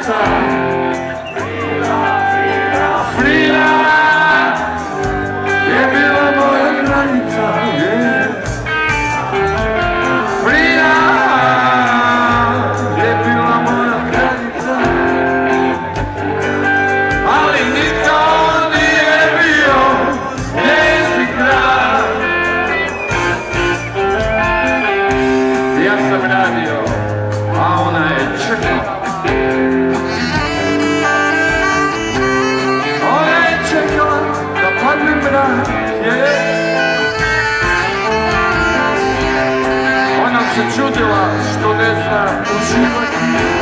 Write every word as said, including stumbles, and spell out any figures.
granica. Frida je bila moja granica. Frida je bila moja granica. Ali niko nije bio njezin grad. Ja sam radio, a ona je čekala. Ona je čekala da padne mrak, ona se čudila što ne zna uživati.